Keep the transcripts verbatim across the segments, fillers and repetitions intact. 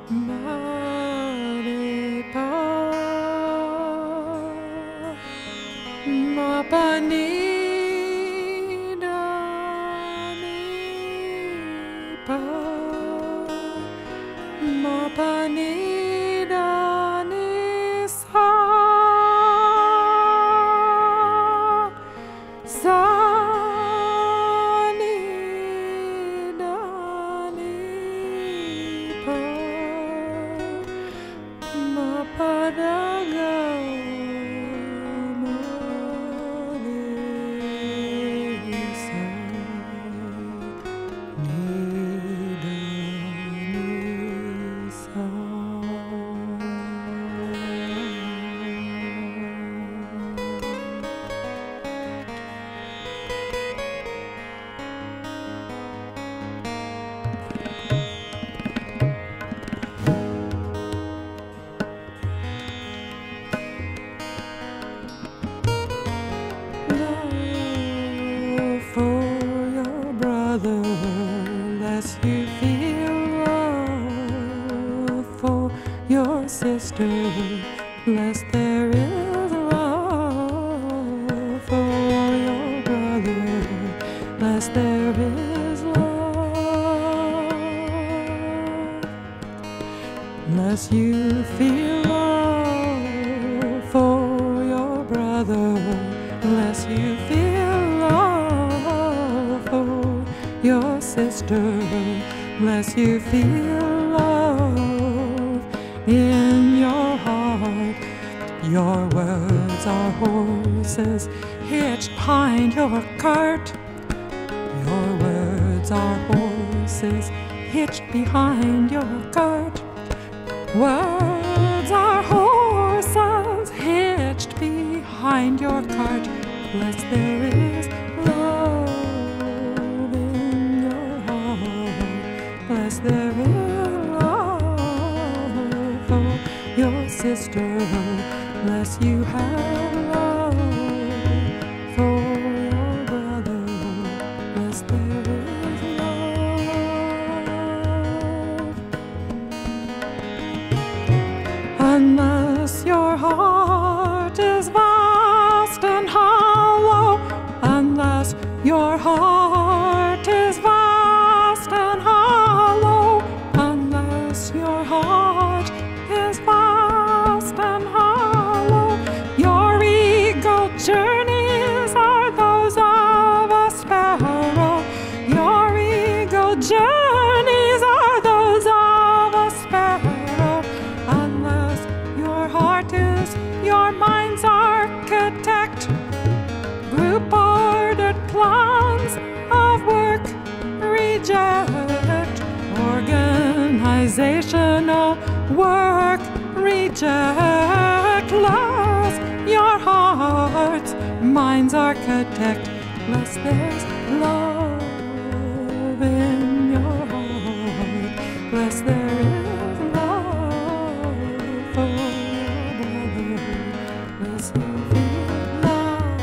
Maripa, mapanida nipa, mapanida nisa, sanida nipa, mapadaga. Lest you feel love for your sister, lest there is love for your brother, lest there is love, lest you feel love for your brother, lest you feel love for your sister, lest you feel love in your heart. Your words are horses hitched behind your cart. Your words are horses hitched behind your cart. Words are horses hitched behind your cart. Lest there is love in your heart, lest there is love for your sister, lest you have love for your brother, lest there is love. Unless your heart is vast and hollow, unless your heart is vast and hollow, unless your heart is vast and hollow, your ego journeys are those of a sparrow. Your ego journeys are those of a sparrow. Unless your heart is your mind's architect, group ordered plans of work reject, organizational work reject. Lest your heart's mind's architect, lest there's love in your heart, lest there is love for your brother, lest you feel love.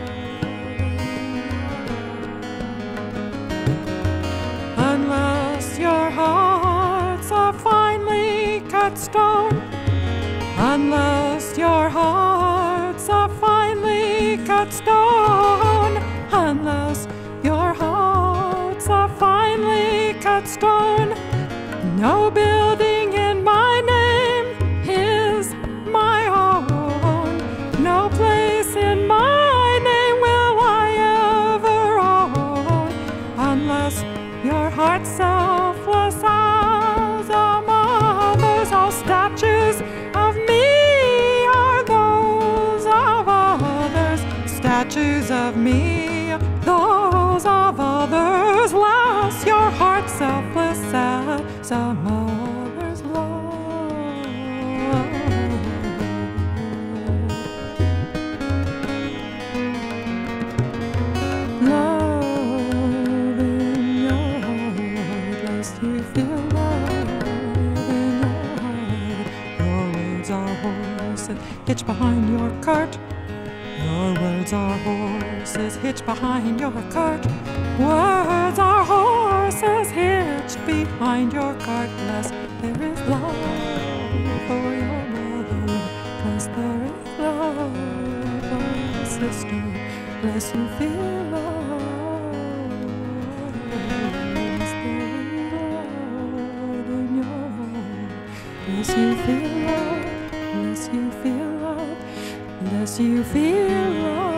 Unless your heart's a finely cut stone, unless your heart's a finely cut stone, unless your heart's a finely cut stone, no building in my name is my own, no place in my name will I ever own, unless your heart's selfless as a mother's. All statues of me are those of others, statues of me, those of others. Lest your heart's selfless as a mother's love. Love in your heart, lest you feel love in your heart. Your words are horses hitched behind your cart. Your words are horses hitched behind your cart. Words are horses hitched behind your cart. Lest there is love for your mother, bless there is love for your sister, bless you feel love, bless there is love in your heart, bless you feel love, bless you feel love, bless you feel love.